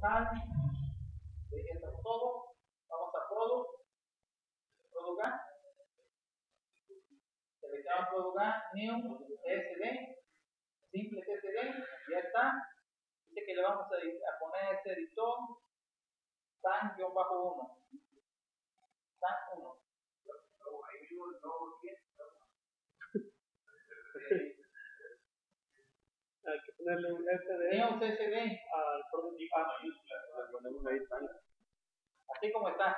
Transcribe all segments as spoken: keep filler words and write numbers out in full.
local, esto es todo. Vamos a product, product A, seleccionamos product A, new, T S D, simple T S D, ya está. Dice que le vamos a, a poner este editor, tan-uno, tan uno. Hay que ponerle un S D New T S D al prototipo. Ah, le ponemos ahí tan. Así como está.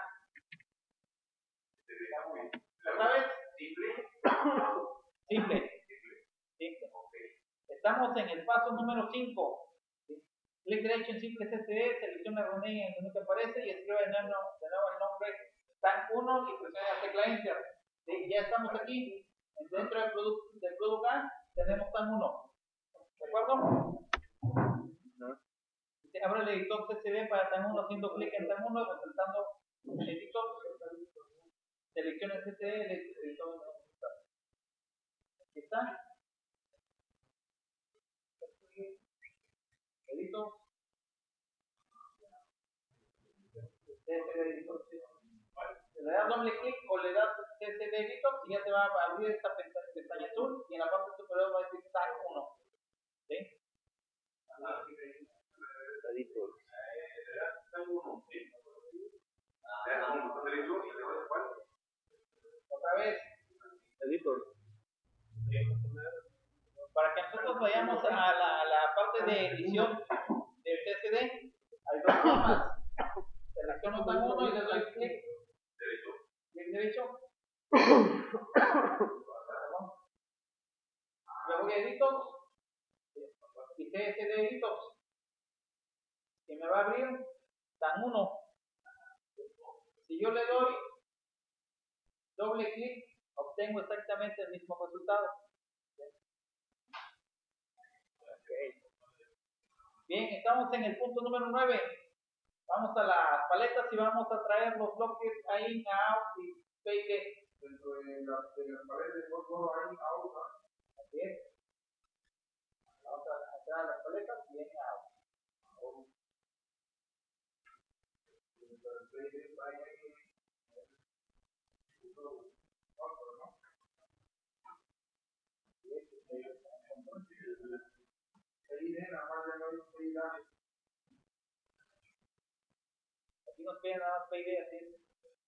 ¿Otra vez? Simple. Simple. Simple. Estamos en el paso número cinco. Clic derecho en simple C S D, selecciona el running en el menú que aparece y escribe de nuevo, de nuevo el nombre tan uno y presiona la tecla Enter. ¿Sí? Ya estamos aquí. Dentro del producto del product A tenemos tan uno. ¿De acuerdo? No. Abre el editor C S D para tan uno, haciendo clic en tan uno, resaltando el editor. Selecciona el C S D, el editor. Aquí está. Editor. C S D editor. Le das doble clic o le das C S D editor y ya te va a abrir esta pestaña azul y en la parte superior va a decir tan uno. ¿Sí? Editor. Otra vez. Editor. Para que nosotros vayamos a la, a la parte de edición del C S D, hay dos formas. Selecciono tan uno y le doy clic. Clic derecho. Le voy a editor y C S D editor. Y me va a abrir tan uno. Si yo le doy doble clic, obtengo exactamente el mismo resultado. Okay. Bien, estamos en el punto número nueve. Vamos a las paletas y vamos a traer los bloques ahí, out y P I D. Dentro de las de las paletas de todo ahí, out. Así es. Vamos a traer las paletas y en out. Aquí nos piden nada más P I D, así es.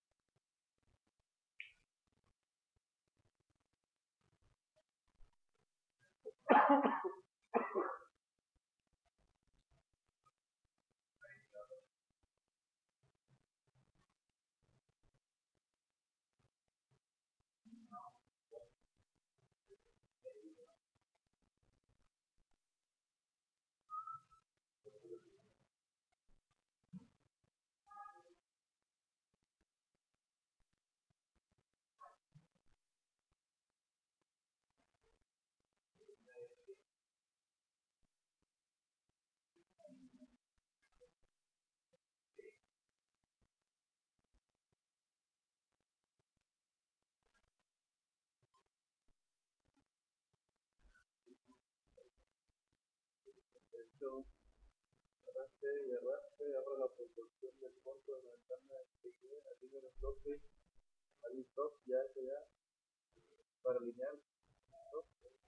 Arrastre y arrastre, abra la proporción del punto de la ventana de P I D, alinea los bloques, al stop, ya, ya, para alinear, stop,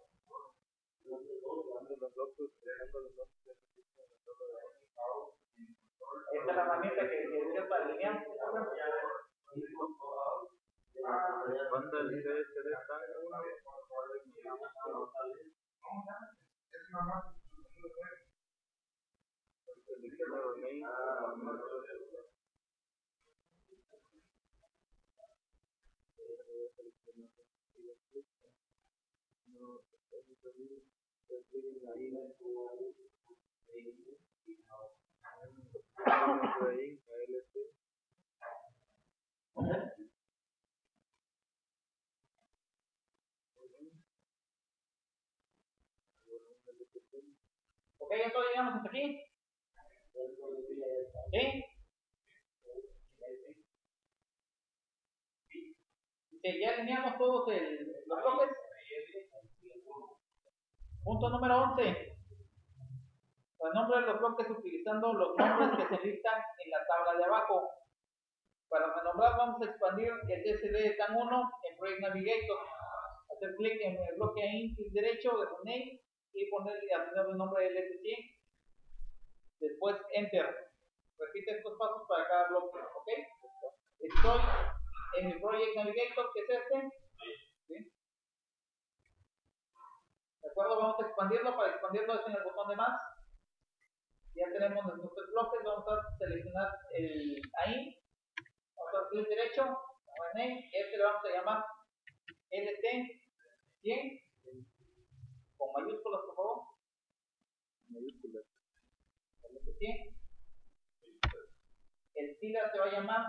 ande los bloques, dejando los bloques de registro en la tabla de abajo. Esta es la herramienta que es para alinear. Banda el C S D tan uno. Es una más. Ok, ya todos llegamos hasta aquí. ¿Sí? Sí, ya alineamos todos el, los bloques. Punto número once. Renombre los bloques utilizando los nombres que se listan en la tabla de abajo. Para renombrar vamos a expandir el D S D de TAN uno en Project Navigator. Hacer clic en el bloque ahí, clic derecho de rename y ponerle el nombre del L S cien. Después Enter. Repite estos pasos para cada bloque, ¿ok? Estoy en mi Project Navigator, que es este. ¿Sí? ¿De acuerdo? Vamos a expandirlo. Para expandirlo es en el botón de más. Ya tenemos nuestros tres bloques. Vamos a seleccionar el ahí. Vamos a dar clic derecho. Rename. Este le vamos a llamar L T cien. Con mayúsculas, por favor. Mayúsculas. L T cien. El filler se va a llamar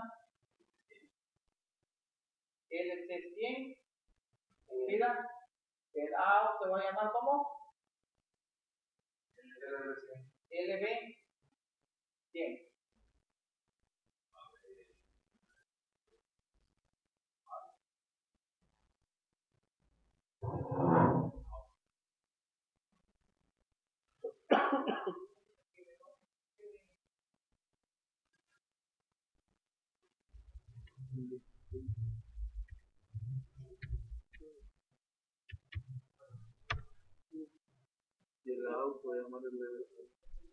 L T cien. El filler. El out se va a llamar como L B cien. Y el out voy a llamar el L B.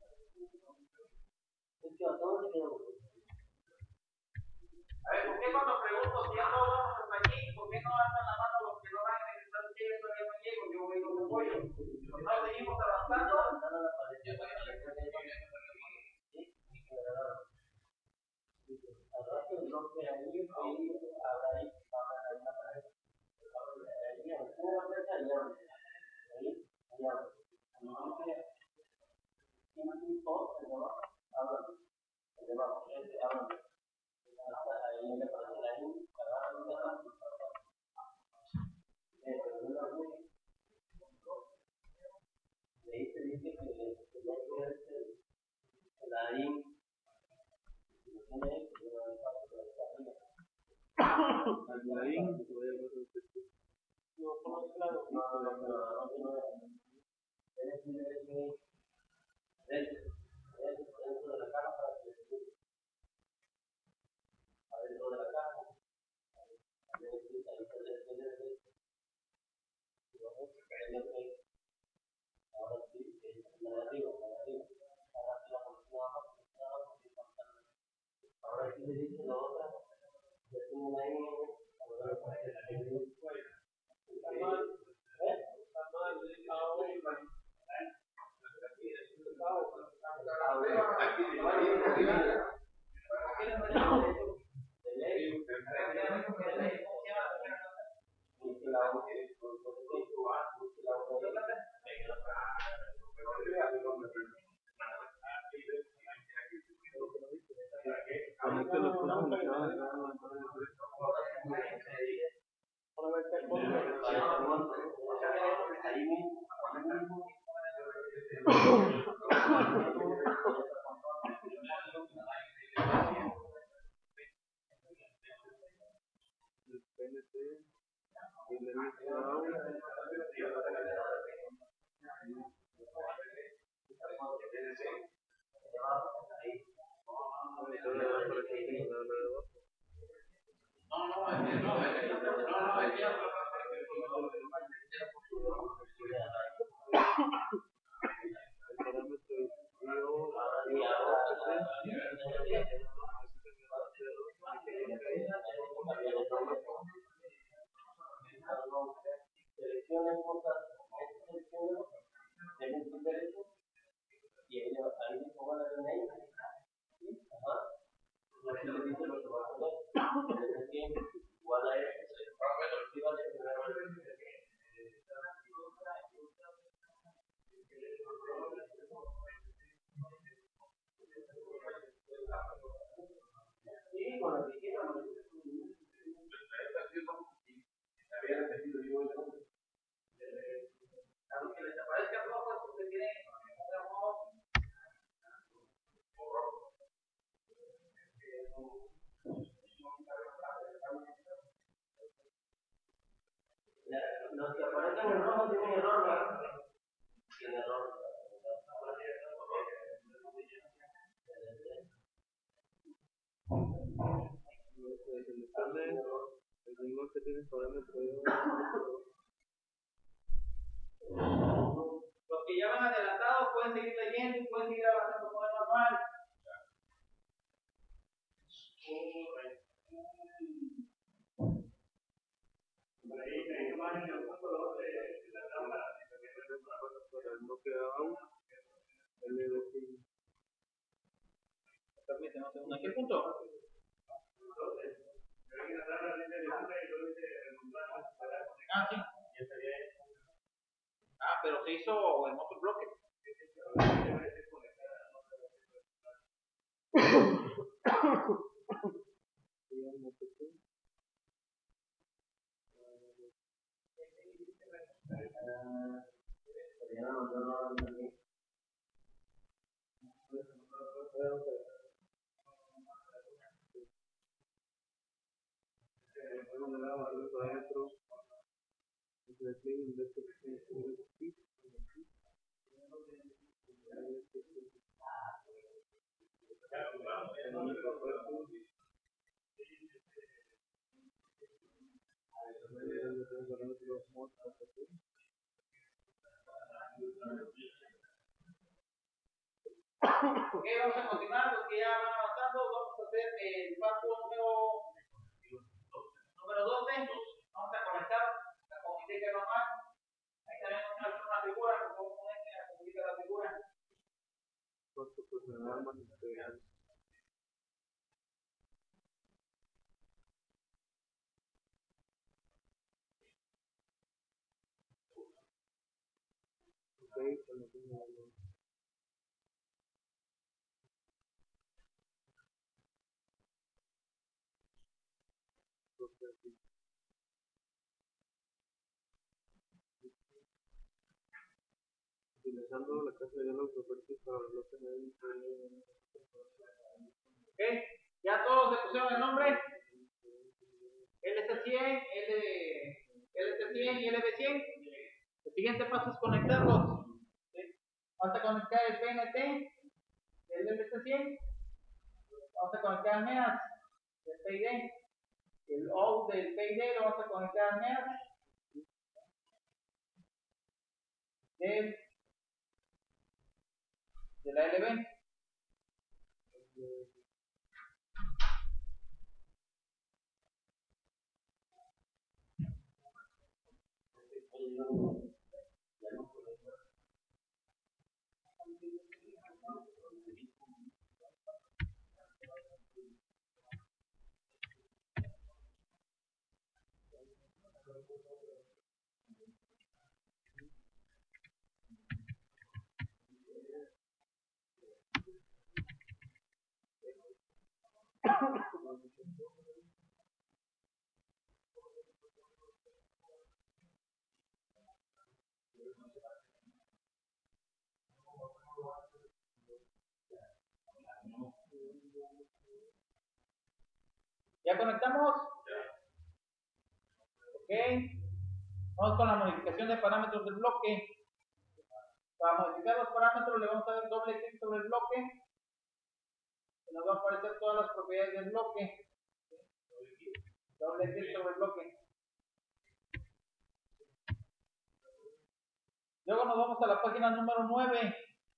A ver, ¿por qué cuando pregunto si ya todos vamos hasta aquí, por qué no alzan la mano los que no van a necesitar que yo todavía no llego? Yo voy los apoyo. No seguimos avanzando. Los que aparecen en rojo tienen error, ¿verdad? Tiene error. Este, seleccione el mismo que tiene parámetro de Los que ya van adelantados pueden seguir leyendo y pueden seguir avanzando con el manual. para el bloque out, L B C. Permíteme un segundo. ¿En qué punto? Ah, sí. Ah, pero se hizo en otro bloque. Parámetro Ok, vamos a continuar. Los que ya van avanzando, vamos a hacer el paso número, número doce. Vamos a conectar la comunicación normal. Ahí tenemos una, una figura, como ponen la comunicación la figura. Costo personal más integral. Ok, con lo que me hablo. Utilizando la clase de diálogo properties para los bloques de Ok, ya todos le pusieron el nombre. L S cien, L, LC cien y L B cien. El siguiente paso es conectarlos. ¿Sí? Vamos a conectar el P N T del L C cien. Vamos a conectar el M E A S del P I D. El O del P I D lo vamos a conectar al M E A S del, de la L B. ¿Ya conectamos? Ok. Vamos con la modificación de parámetros del bloque. Para modificar los parámetros le vamos a dar doble clic sobre el bloque. Y nos va a aparecer todas las propiedades del bloque. Doble clic sobre el bloque. Luego nos vamos a la página número nueve.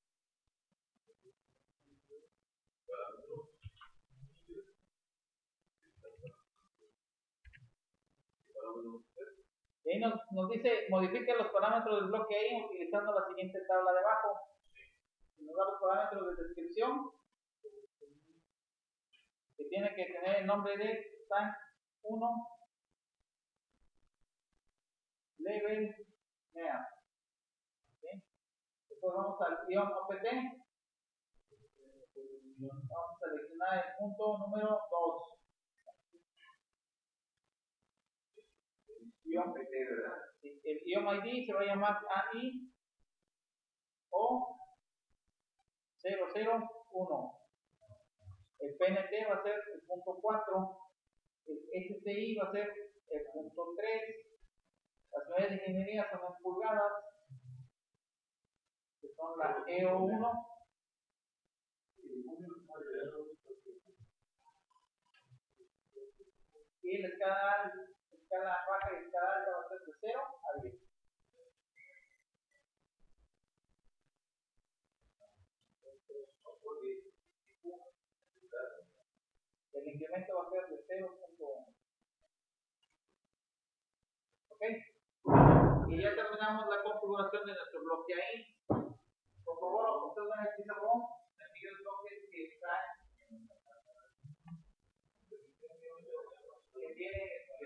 Y ahí nos, nos dice modifique los parámetros del bloque ahí utilizando la siguiente tabla de abajo. Nos da los parámetros de descripción que tiene que tener el nombre de tank uno level M E A. ¿Okay? Después vamos al guión O P T. Vamos a seleccionar el punto número dos. Guión, el guión I D se va a llamar A I O cero cero uno. El P N T va a ser el punto cuatro. El S T I va a ser el punto tres. Las unidades de ingeniería son en pulgadas, que son la E O uno. escala, escala baja y escala alta va a ser de cero a diez. El incremento va a ser de cero punto uno. ¿Ok? Y ya terminamos la configuración de nuestro bloque ahí. Por favor, ustedes ven el pizarrón, me sigue el bloque que está que tiene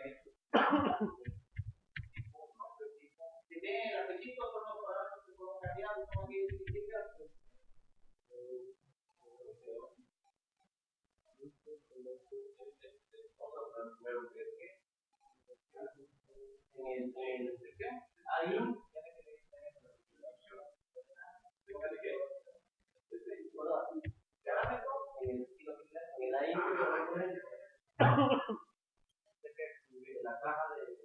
que tiene el apellido, son los parámetros que fueron cambiados, no aquí significa en la descripción ahí la caja de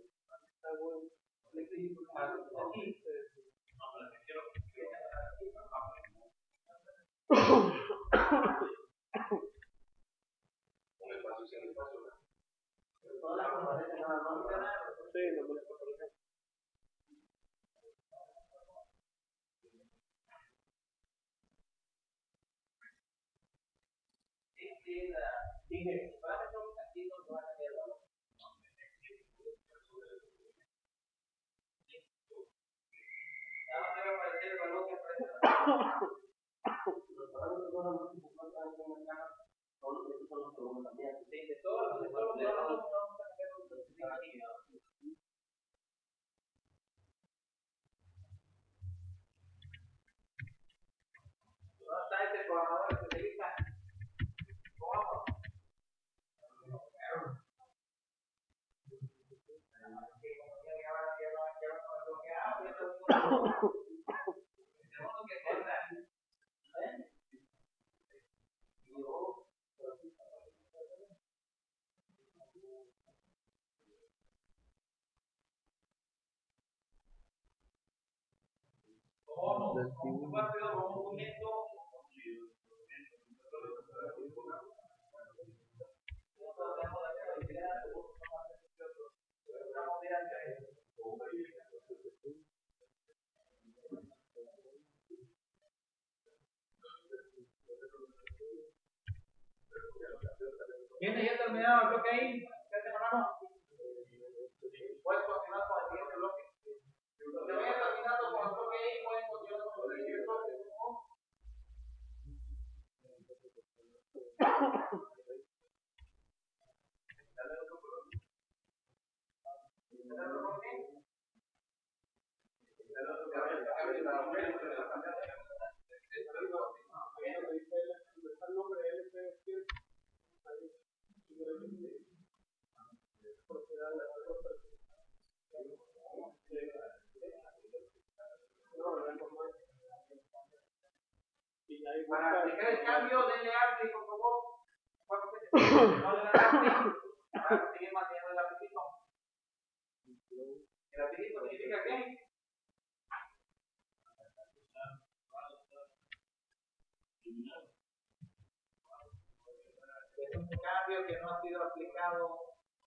dije, parámetros aquí no se van a cambiar valor. Nada más va a aparecer el valor que aparece. Los parámetros son los más importantes en la caja, todos los que son los que vamos a cambiar. Sí, de todos los de todos los parámetros vamos a cambiar los que están aquí. ¿Dónde está este programador especialista? ¿Cómo? Vamos rápido, vamos comiendo. Viene ya terminado el bloque ahí. ¿Qué te hermano? Puedes continuar con el siguiente bloque. Los que vayan terminando con el bloque ahí pueden continuar con el siguiente bloque. Para aplicar el cambio, denle arte, por favor. No le dan arte. Para seguir manteniendo el apetito. ¿El apetito significa qué? Es un cambio que no ha sido aplicado.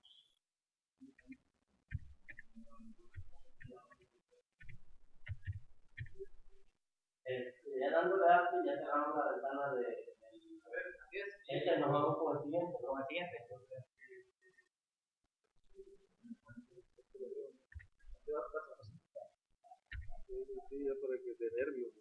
Este, ya dándole arte, ya cerramos la ventana de. A ver, así es. Este nos vamos con el siguiente. Con el siguiente. Sí, ya para que te nervios.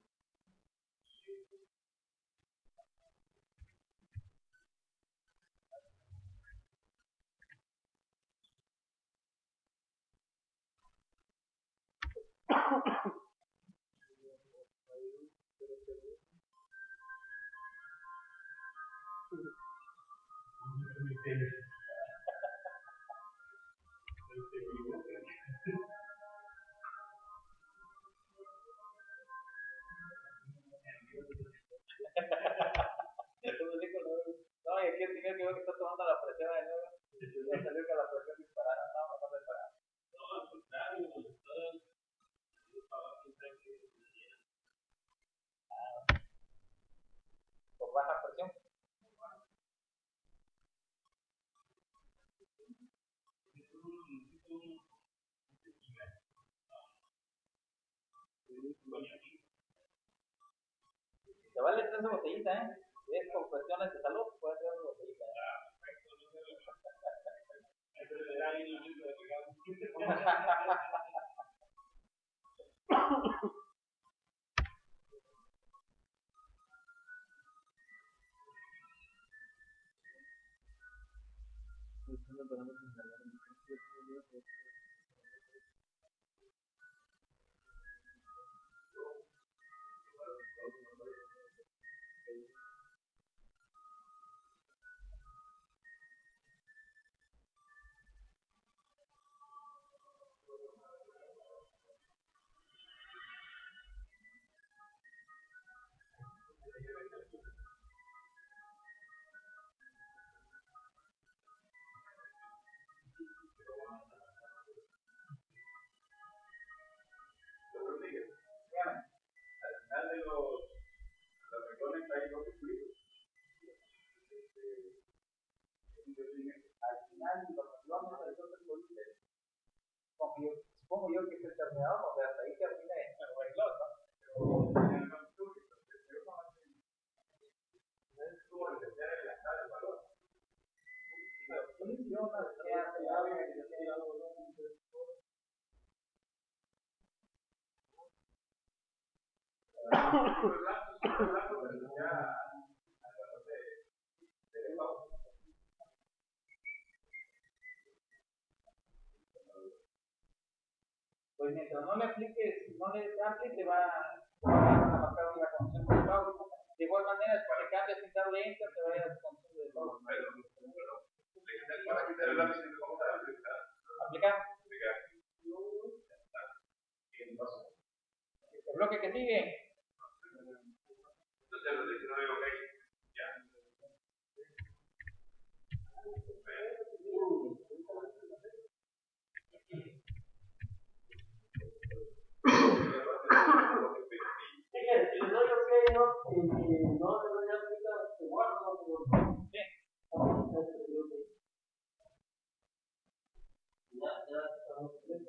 No, y aquí el señor que veo que está tomando la presión de nuevo. Va a salir con la presión disparada. No, no va a disparar. No, al contrario, Por baja presión. Te vale esa botellita, ¿eh? Si es por cuestiones de salud, puedes hacer una botellita. Supongo yo que es el terminador, donde hasta ahí termina el reloj, ¿no? Pues mientras no le apliques, no le apliques, te va a marcar una condición de pago. De igual manera, si te cambias sin darle enter, te va a ir a tu condición de pago. Aplicar. El bloque que sigue. Entonces los diecinueve, ok. Ya. Si le doy ok, no, si no le doy aplicar, se guarda o se Ya, ya, estamos bien.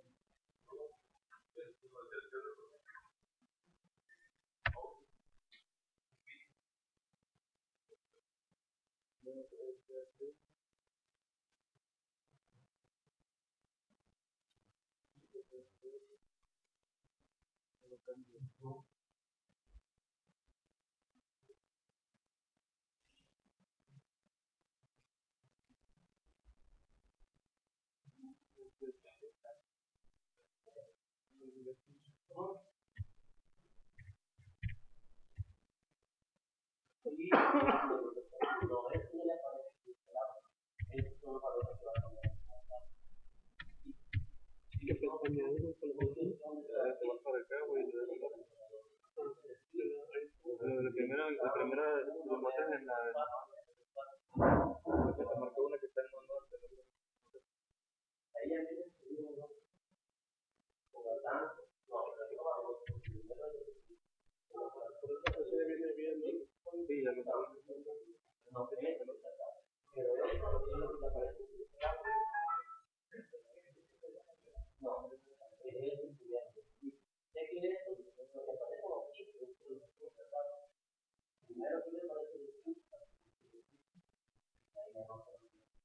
La primera, la primera lo muestran en la que te marcó una que está en mono. Ahí ya tienes que ir uno. Por lo tanto, no, eso viene bien, ¿no? Sí, ya lo sabes. No, pero eso no tiene que aparecer. No, es estudiante. Ya que esto, lo que aparece aquí, primero que le aparece el discurso. Ahí ya no se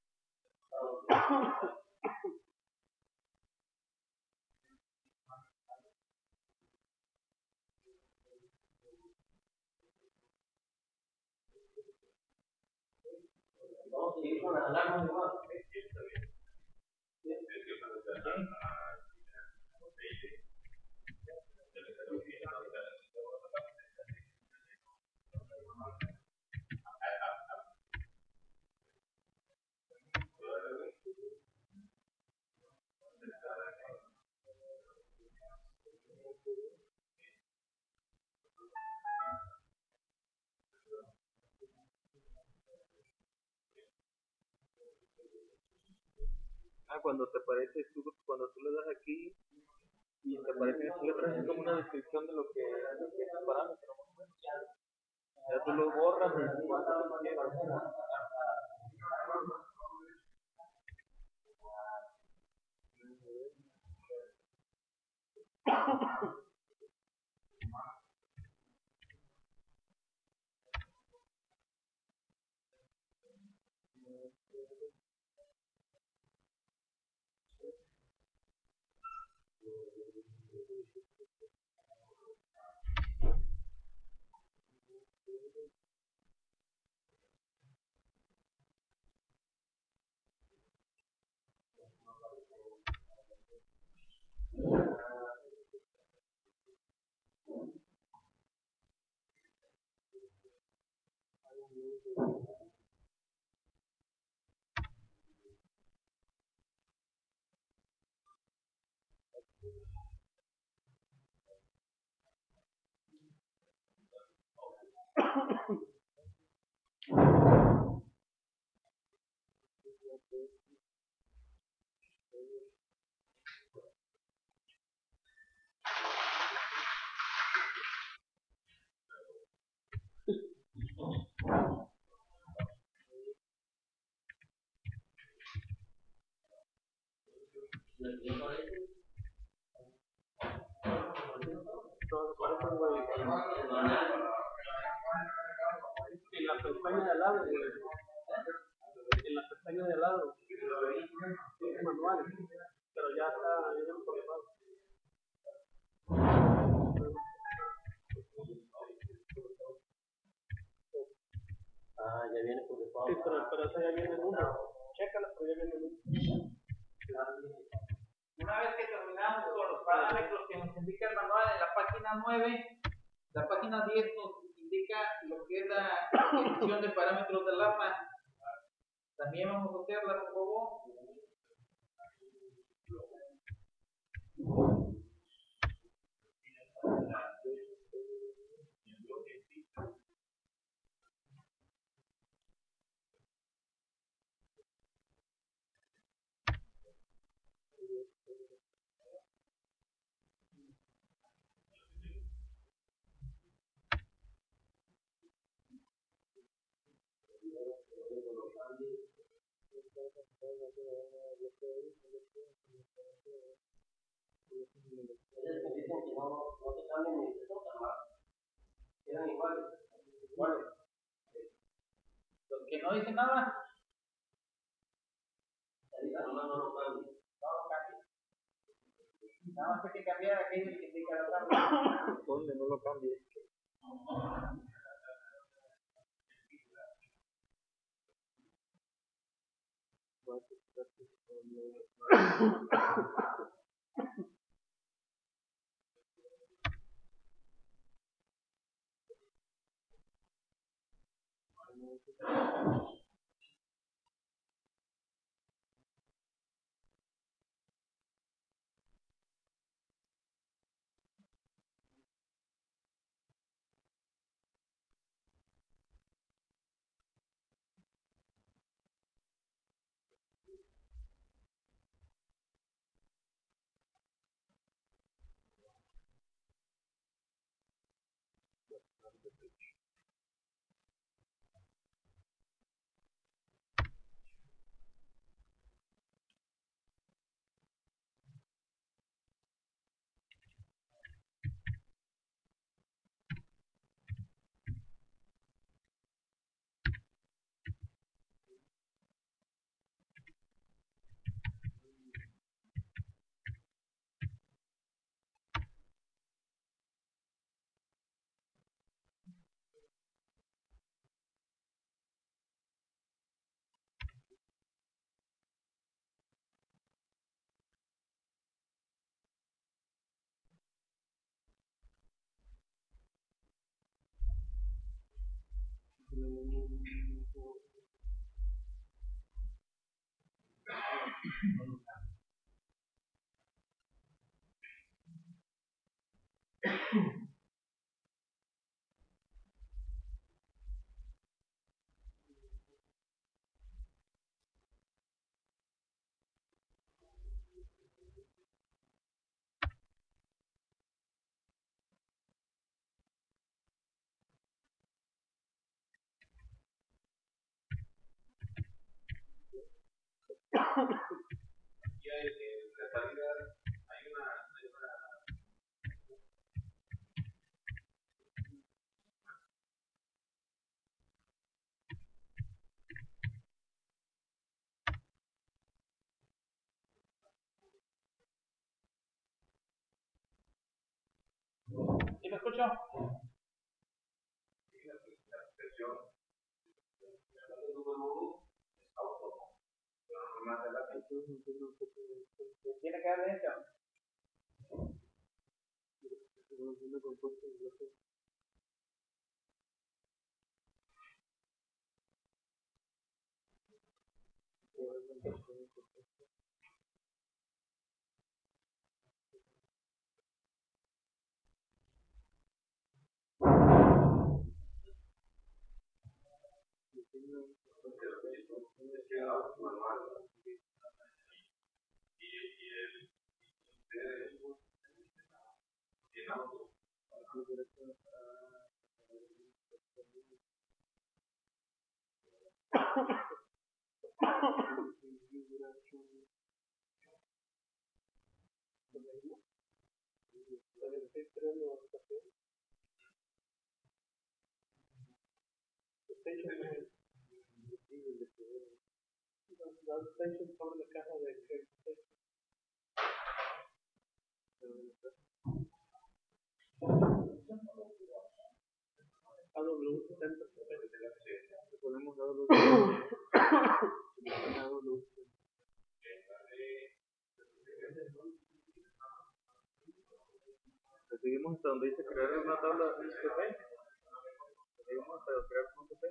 vamos a seguir con las alarmas de más. Ah, cuando te aparece, tú, cuando tú le das aquí y te aparece en tu letra, es como una descripción de lo que es el parámetro. Ya tú lo borras y cuando tú quieras. En la pestaña de al lado, güey. En la pestaña de al lado. Es manual. Pero ya está bien incorporado. Ah, ya viene por default. Sí, pero, pero esa ya viene en uno. Chécala, pero ya viene en uno. Una vez que terminamos con los parámetros que nos indica el manual en la página nueve, la página diez nos indica lo que es la definición de parámetros del arma. También vamos a hacerla, por favor. Los que no dicen nada, no lo cambie. Nada más hay que cambiar aquello que indica la tabla. ¿Dónde no lo cambie? Y hay, en la salida hay una, hay una dieciocho. Tiene que dar derecho. Sobre la caja de A W setenta. Ponemos A W. Seguimos hasta donde dice crear una tabla P P. Seguimos hasta crear punto P.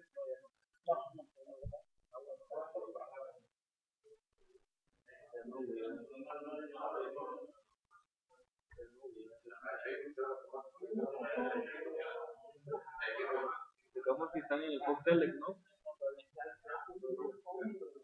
Digamos si están en el cóctel, ¿no?